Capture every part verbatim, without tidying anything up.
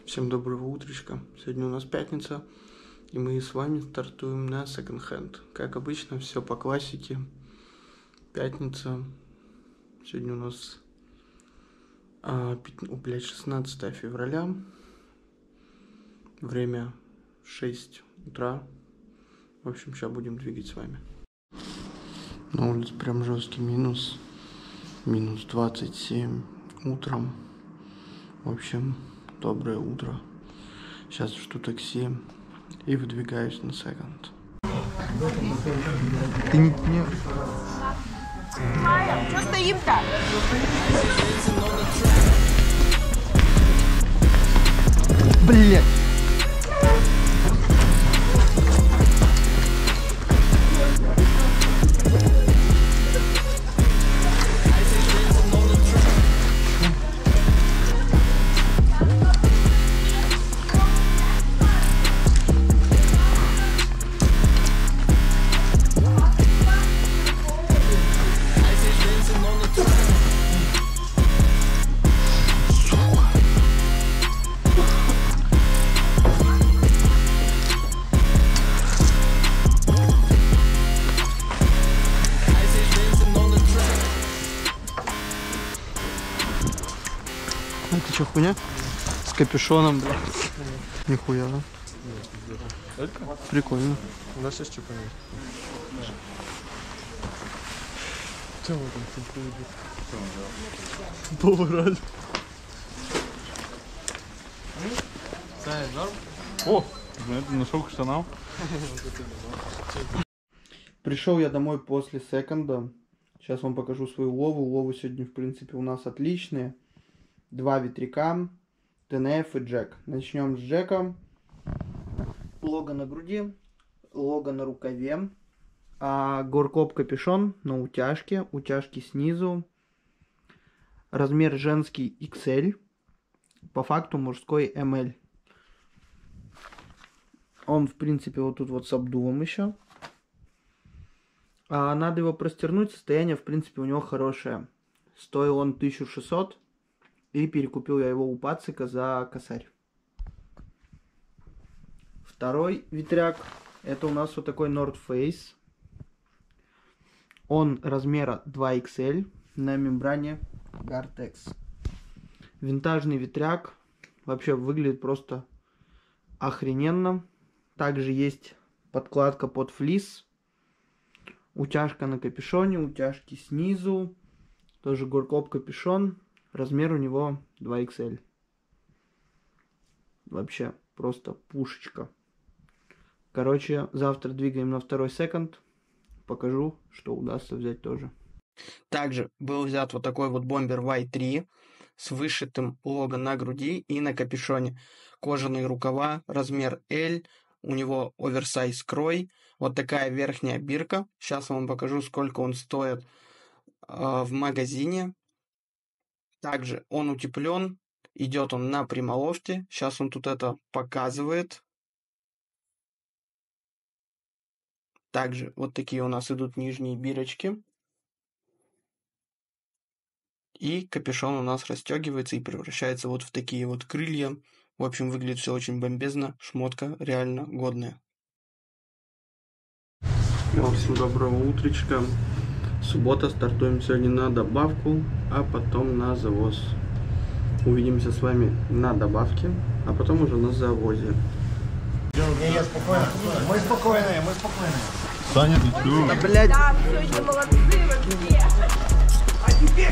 Всем доброго утречка. Сегодня у нас пятница, и мы с вами стартуем на секонд-хенд. Как обычно, все по классике. Пятница. Сегодня у нас а, о, блядь, шестнадцатое февраля. Время шесть утра. В общем, сейчас будем двигать с вами. На улице прям жесткий минус. Минус двадцать семь утром. В общем, доброе утро. Сейчас жду такси и выдвигаюсь на секонд. Ты не... не... Что стоим-то? Блять! Это что, хуйня? С капюшоном, бля. Нихуя, да? Прикольно. У нас есть что понять. Что мы там повырали? О, нашел к штанам. Пришел я домой после секонда. Сейчас вам покажу свою лову. Ловы сегодня, в принципе, у нас отличные. Два ветряка, тэ эн эф и джек. Начнем с джека. Лого на груди, лого на рукаве, а горкоп капюшон на утяжке, утяжки снизу. Размер женский икс эль, по факту мужской эм эль. Он, в принципе, вот тут вот с обдувом еще. А надо его простернуть, состояние, в принципе, у него хорошее. Стоил он тысячу шестьсот. И перекупил я его у пацика за косарь. Второй ветряк. Это у нас вот такой North Face. Он размера два икс эль на мембране Gore-Tex. Винтажный ветряк. Вообще выглядит просто охрененно. Также есть подкладка под флис. Утяжка на капюшоне. Утяжки снизу. Тоже горкоп капюшон. Размер у него два икс эль. Вообще просто пушечка. Короче, завтра двигаем на второй секонд. Покажу, что удастся взять тоже. Также был взят вот такой вот бомбер вай три с вышитым лого на груди и на капюшоне. Кожаные рукава, размер L. У него оверсайз крой. Вот такая верхняя бирка. Сейчас вам покажу, сколько он стоит э, в магазине. Также он утеплен, идет он на прямолофте. Сейчас он тут это показывает. Также вот такие у нас идут нижние бирочки. И капюшон у нас расстегивается и превращается вот в такие вот крылья. В общем, выглядит все очень бомбезно. Шмотка реально годная. Всем доброго утречка. Суббота, стартуем сегодня на добавку, а потом на завоз. Увидимся с вами на добавке, а потом уже на завозе. Не, не, спокойно. Мы спокойные, мы спокойные. Саня, ты чё? Да, блядь. Да, сегодня молодцы вообще. А теперь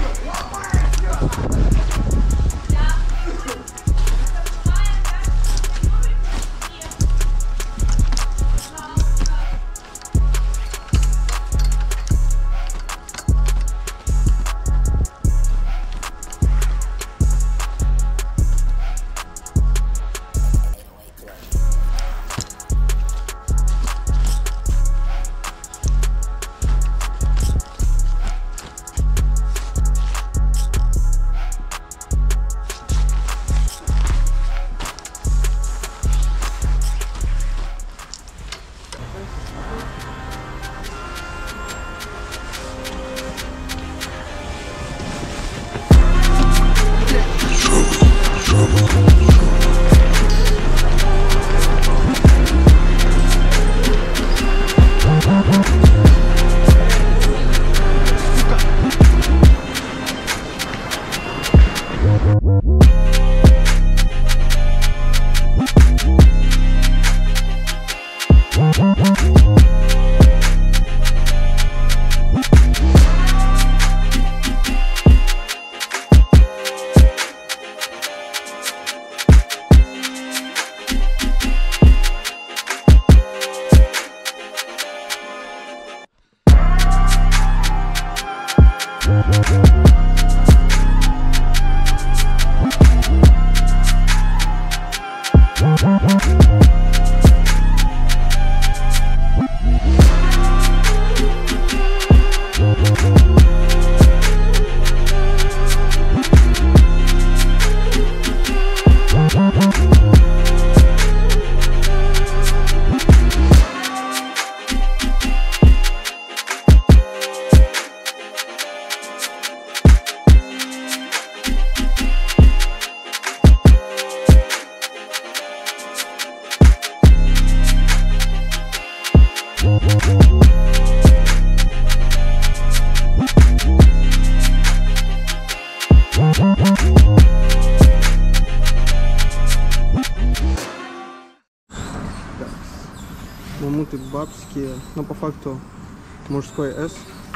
Мамуты бабские, но по факту мужской S.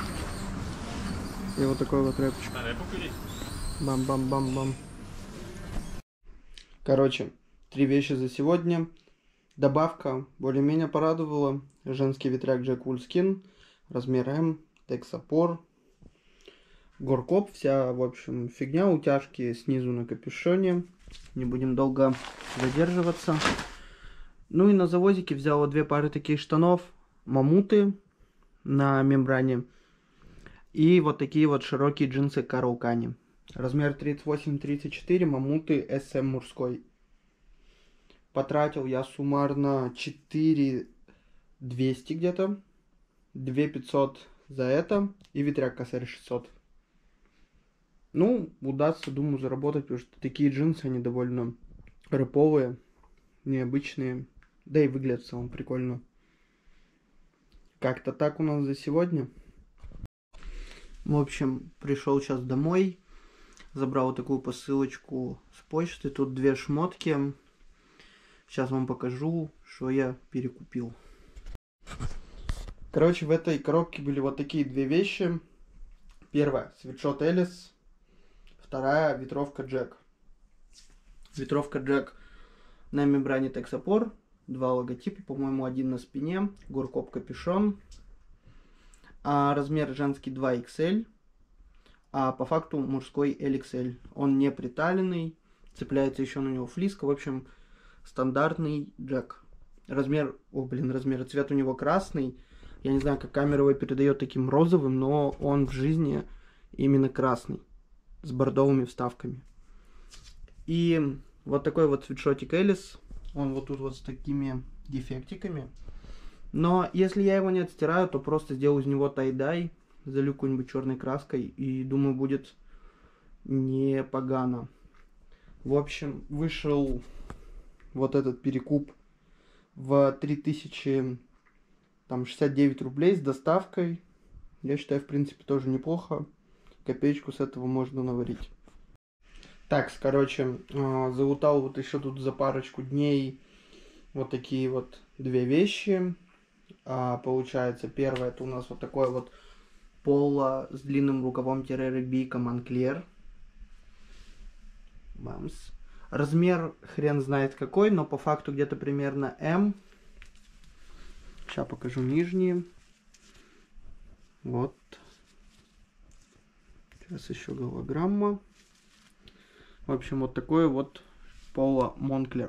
И вот такой вот рэпчик. Бам-бам-бам-бам. Короче, три вещи за сегодня. Добавка более-менее порадовала. Женский ветряк Jack Wolfskin. Размер М. Тексапор. Горкоп. Вся, в общем, фигня. Утяжки снизу на капюшоне. Не будем долго задерживаться. Ну и на завозике взяла две пары таких штанов. Мамуты на мембране. И вот такие вот широкие джинсы Карл Кани. Размер тридцать восемь тридцать четыре. Мамуты эс эм мужской. Потратил я суммарно четыре двести где-то. две пятьсот за это. И ветряк косарь шестьсот. Ну, удастся, думаю, заработать, потому что такие джинсы, они довольно рэповые, необычные. Да и выглядят в целом прикольно. Как-то так у нас за сегодня. В общем, пришел сейчас домой. Забрал вот такую посылочку с почты. Тут две шмотки. Сейчас вам покажу, что я перекупил. Короче, в этой коробке были вот такие две вещи. Первая свитшот Элис. Вторая ветровка Джек. Ветровка Джек на мембране Тексапор. Два логотипа, по-моему, один на спине. Горкоп капюшон. А размер женский два икс эль. А по факту мужской эл икс эль. Он не приталенный. Цепляется еще на него флиска. В общем, стандартный Джек. Размер, о блин, размер, цвет у него красный. Я не знаю, как камера его передает таким розовым, но он в жизни именно красный. С бордовыми вставками. И вот такой вот свитшотик Элис. Он вот тут вот с такими дефектиками. Но если я его не отстираю, то просто сделаю из него тай-дай. Залью какой-нибудь черной краской. И думаю, будет не погано. В общем, вышел вот этот перекуп в три тысячи шестьдесят девять рублей с доставкой. Я считаю, в принципе, тоже неплохо. Копеечку с этого можно наварить. Так, короче, залутал вот еще тут за парочку дней вот такие вот две вещи. А, получается, первое, это у нас вот такое вот поло с длинным рукавом-рыбийка Монклер. Бамс. Размер хрен знает какой, но по факту где-то примерно М. Сейчас покажу нижние. Вот. Сейчас еще голограмма. В общем, вот такой вот поло Монклер.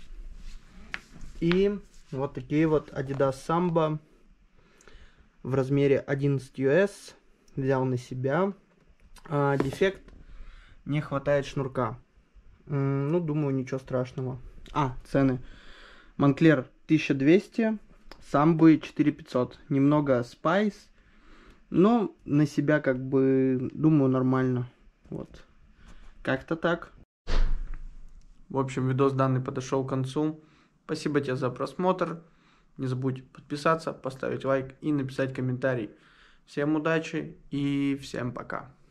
И вот такие вот Adidas Samba в размере одиннадцать ю эс. Взял на себя. А, дефект: не хватает шнурка. М, ну, думаю, ничего страшного. А, цены. Монклер тысяча двести, Самбы четыре тысячи пятьсот. Немного Spice. Но на себя, как бы, думаю, нормально. Вот. Как-то так. В общем, видос данный подошел к концу. Спасибо тебе за просмотр. Не забудь подписаться, поставить лайк и написать комментарий. Всем удачи и всем пока.